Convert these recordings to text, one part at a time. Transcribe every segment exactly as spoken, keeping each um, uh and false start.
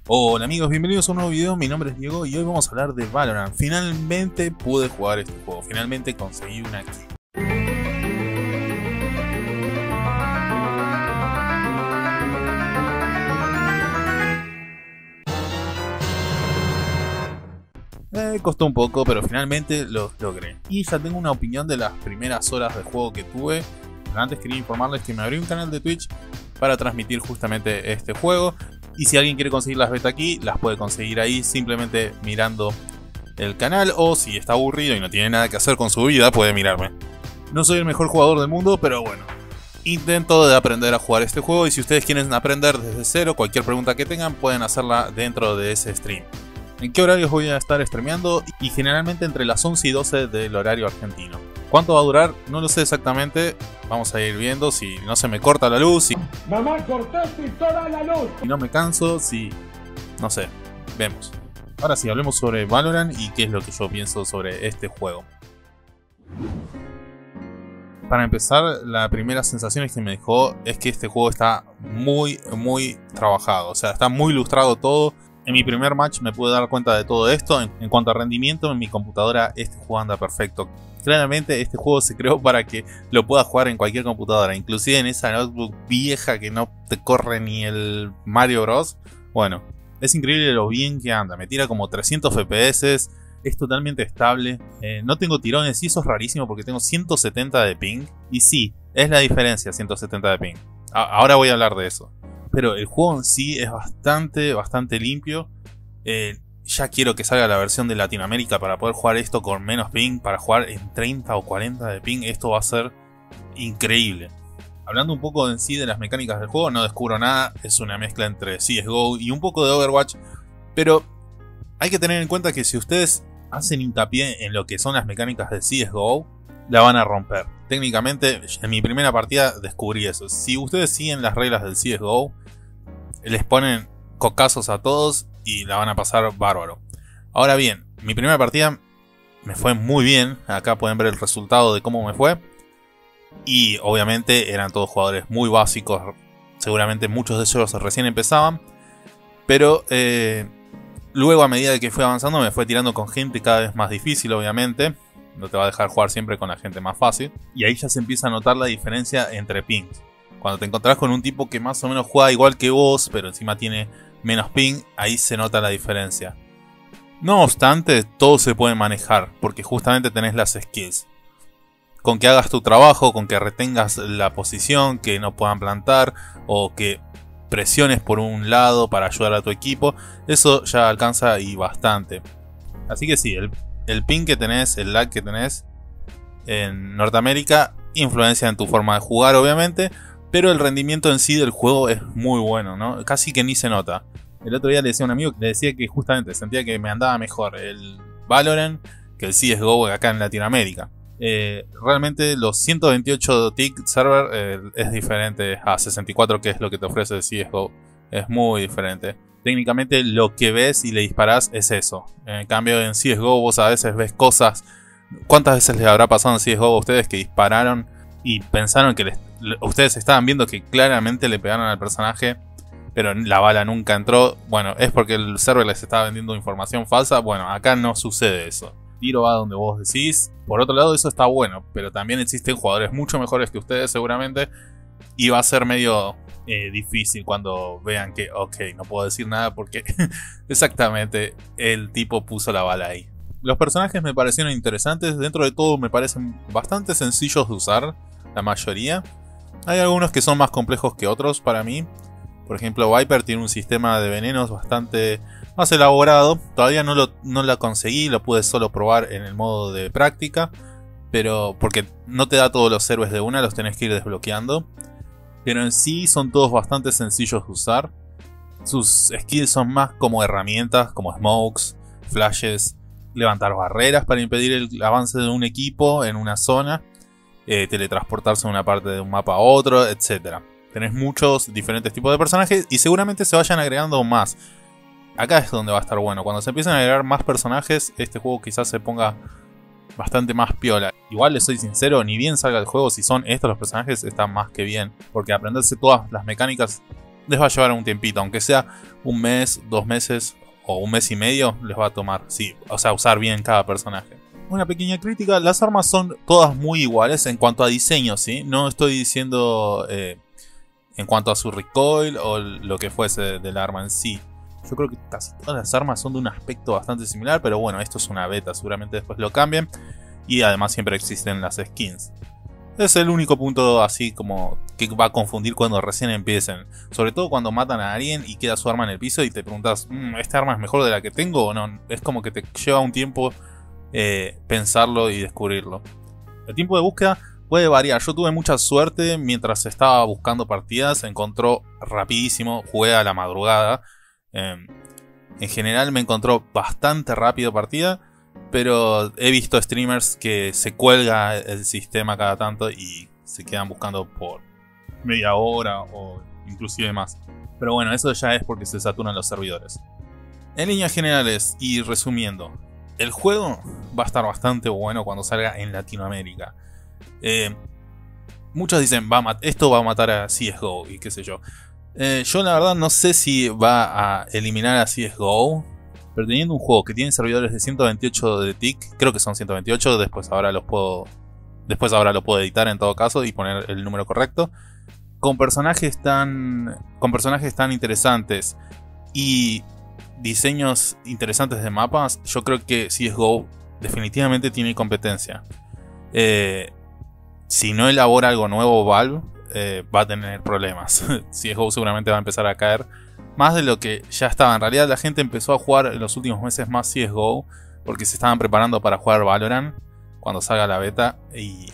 Hola amigos, bienvenidos a un nuevo video, mi nombre es Diego y hoy vamos a hablar de Valorant. Finalmente pude jugar este juego, finalmente conseguí una key. Eh, costó un poco, pero finalmente lo logré. Y ya tengo una opinión de las primeras horas de juego que tuve. Pero antes quería informarles que me abrí un canal de Twitch para transmitir justamente este juego. Y si alguien quiere conseguir las beta aquí, las puede conseguir ahí simplemente mirando el canal. O si está aburrido y no tiene nada que hacer con su vida, puede mirarme. No soy el mejor jugador del mundo, pero bueno. Intento de aprender a jugar este juego. Y si ustedes quieren aprender desde cero, cualquier pregunta que tengan, pueden hacerla dentro de ese stream. ¿En qué horarios voy a estar streameando? Y generalmente entre las once y doce del horario argentino. ¿Cuánto va a durar? No lo sé exactamente. Vamos a ir viendo si no se me corta la luz. Si... Mamá, cortaste toda la luz. Si no me canso, si... no sé. Vemos. Ahora sí, hablemos sobre Valorant y qué es lo que yo pienso sobre este juego. Para empezar, la primera sensación que me dejó es que este juego está muy, muy trabajado. O sea, está muy ilustrado todo. En mi primer match me pude dar cuenta de todo esto. En, en cuanto a rendimiento, en mi computadora este juego anda perfecto. Claramente este juego se creó para que lo puedas jugar en cualquier computadora. Inclusive en esa notebook vieja que no te corre ni el Mario Bros. Bueno, es increíble lo bien que anda. Me tira como trescientos F P S. Es totalmente estable. Eh, no tengo tirones y eso es rarísimo porque tengo ciento setenta de ping. Y sí, es la diferencia ciento setenta de ping. A ahora voy a hablar de eso. Pero el juego en sí es bastante, bastante limpio. Eh, ya quiero que salga la versión de Latinoamérica para poder jugar esto con menos ping. Para jugar en treinta o cuarenta de ping. Esto va a ser increíble. Hablando un poco en sí de las mecánicas del juego, no descubro nada. Es una mezcla entre C S G O y un poco de Overwatch. Pero hay que tener en cuenta que si ustedes hacen hincapié en lo que son las mecánicas de C S G O, la van a romper. Técnicamente, en mi primera partida descubrí eso. Si ustedes siguen las reglas del C S G O, les ponen cocazos a todos y la van a pasar bárbaro. Ahora bien, mi primera partida me fue muy bien. Acá pueden ver el resultado de cómo me fue. Y obviamente eran todos jugadores muy básicos. Seguramente muchos de ellos recién empezaban. Pero eh, luego a medida que fui avanzando me fue tirando con gente cada vez más difícil, obviamente. No te va a dejar jugar siempre con la gente más fácil. Y ahí ya se empieza a notar la diferencia entre pings. Cuando te encontrás con un tipo que más o menos juega igual que vos, pero encima tiene menos ping, ahí se nota la diferencia. No obstante, todo se puede manejar, porque justamente tenés las skills. Con que hagas tu trabajo, con que retengas la posición, que no puedan plantar, o que presiones por un lado para ayudar a tu equipo, eso ya alcanza y bastante. Así que sí, el, el ping que tenés, el lag que tenés en Norteamérica, influencia en tu forma de jugar obviamente, pero el rendimiento en sí del juego es muy bueno, ¿no? Casi que ni se nota. El otro día le decía a un amigo, le decía que justamente sentía que me andaba mejor el Valorant que el C S G O acá en Latinoamérica. Eh, realmente los ciento veintiocho tick server eh, es diferente a sesenta y cuatro, que es lo que te ofrece el C S G O. Es muy diferente. Técnicamente lo que ves y le disparás es eso. En cambio en C S G O vos a veces ves cosas. ¿Cuántas veces les habrá pasado en C S G O a ustedes que dispararon y pensaron que les, ustedes estaban viendo que claramente le pegaron al personaje, pero la bala nunca entró? Bueno, es porque el server les estaba vendiendo información falsa. Bueno, acá no sucede eso. Tiro va donde vos decís. Por otro lado, eso está bueno, pero también existen jugadores mucho mejores que ustedes seguramente. Y va a ser medio eh, difícil cuando vean que, ok, no puedo decir nada porque exactamente el tipo puso la bala ahí. Los personajes me parecieron interesantes. Dentro de todo me parecen bastante sencillos de usar, la mayoría. Hay algunos que son más complejos que otros para mí. Por ejemplo, Viper tiene un sistema de venenos bastante más elaborado. Todavía no lo no la conseguí, lo pude solo probar en el modo de práctica. Pero porque no te da todos los héroes de una, los tenés que ir desbloqueando. Pero en sí son todos bastante sencillos de usar. Sus skills son más como herramientas, como smokes, flashes, levantar barreras para impedir el avance de un equipo en una zona, eh, teletransportarse de una parte de un mapa a otro, etcétera. Tenés muchos diferentes tipos de personajes y seguramente se vayan agregando más. Acá es donde va a estar bueno. Cuando se empiecen a agregar más personajes, este juego quizás se ponga bastante más piola. Igual les soy sincero, ni bien salga el juego, si son estos los personajes, está más que bien. Porque aprenderse todas las mecánicas les va a llevar un tiempito, aunque sea un mes, dos meses o un mes y medio, les va a tomar, sí, o sea, usar bien cada personaje. Una pequeña crítica, las armas son todas muy iguales en cuanto a diseño, ¿sí? No estoy diciendo eh, en cuanto a su recoil o lo que fuese del arma en sí. Yo creo que casi todas las armas son de un aspecto bastante similar, pero bueno, esto es una beta, seguramente después lo cambien. Y además siempre existen las skins. Es el único punto así como que va a confundir cuando recién empiecen. Sobre todo cuando matan a alguien y queda su arma en el piso y te preguntas, mmm, ¿esta arma es mejor de la que tengo o no? Es como que te lleva un tiempo eh, pensarlo y descubrirlo. El tiempo de búsqueda puede variar. Yo tuve mucha suerte mientras estaba buscando partidas. Encontró rapidísimo, jugué a la madrugada. Eh, en general me encontró bastante rápido partida. Pero he visto streamers que se cuelga el sistema cada tanto y se quedan buscando por media hora o inclusive más. Pero bueno, eso ya es porque se saturan los servidores. En líneas generales y resumiendo, el juego va a estar bastante bueno cuando salga en Latinoamérica. Eh, muchos dicen, va a esto va a matar a C S G O y qué sé yo. Eh, yo la verdad no sé si va a eliminar a C S G O. Pero teniendo un juego que tiene servidores de ciento veintiocho de tick, creo que son ciento veintiocho, después ahora los puedo. Después ahora lo puedo editar en todo caso y poner el número correcto. Con personajes tan. Con personajes tan interesantes y diseños interesantes de mapas, yo creo que C S G O definitivamente tiene competencia. Eh, si no elabora algo nuevo Valve, eh, va a tener problemas. C S G O seguramente va a empezar a caer. Más de lo que ya estaba. En realidad la gente empezó a jugar en los últimos meses más C S G O porque se estaban preparando para jugar Valorant cuando salga la beta. Y,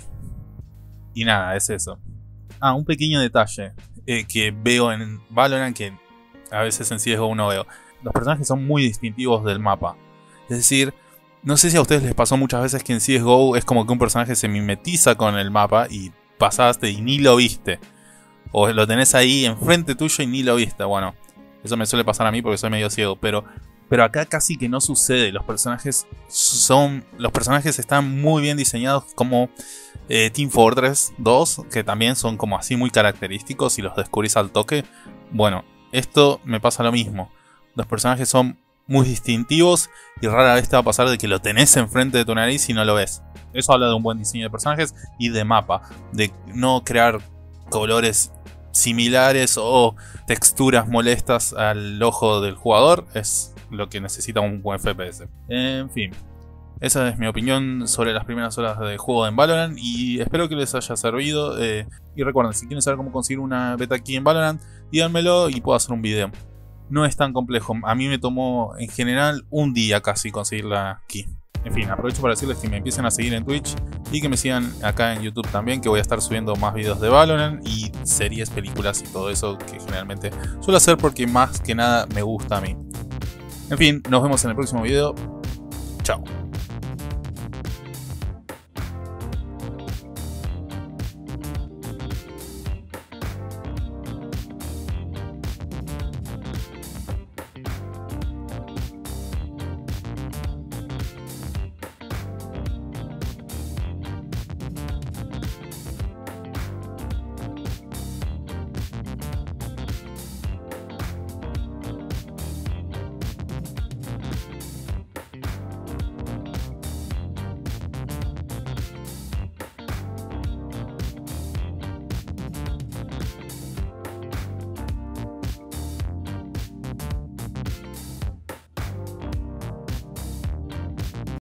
y nada, es eso. Ah, un pequeño detalle eh, que veo en Valorant que a veces en C S G O no veo. Los personajes son muy distintivos del mapa. Es decir, no sé si a ustedes les pasó muchas veces que en C S G O es como que un personaje se mimetiza con el mapa y pasaste y ni lo viste. O lo tenés ahí enfrente tuyo y ni lo viste. Bueno, eso me suele pasar a mí porque soy medio ciego, pero, pero acá casi que no sucede. Los personajes son, los personajes están muy bien diseñados, como eh, Team Fortress dos, que también son como así muy característicos y los descubrís al toque. Bueno, esto me pasa lo mismo. Los personajes son muy distintivos y rara vez te va a pasar de que lo tenés enfrente de tu nariz y no lo ves. Eso habla de un buen diseño de personajes y de mapa, de no crear colores similares o texturas molestas al ojo del jugador. Es lo que necesita un buen F P S. En fin, esa es mi opinión sobre las primeras horas de juego en Valorant y espero que les haya servido. Eh, y recuerden, si quieren saber cómo conseguir una beta aquí en Valorant, díganmelo y puedo hacer un video. No es tan complejo, a mí me tomó en general un día casi conseguirla aquí. En fin, aprovecho para decirles que me empiecen a seguir en Twitch y que me sigan acá en YouTube también, que voy a estar subiendo más videos de Valorant y series, películas y todo eso que generalmente suelo hacer porque más que nada me gusta a mí. En fin, nos vemos en el próximo video. Chao.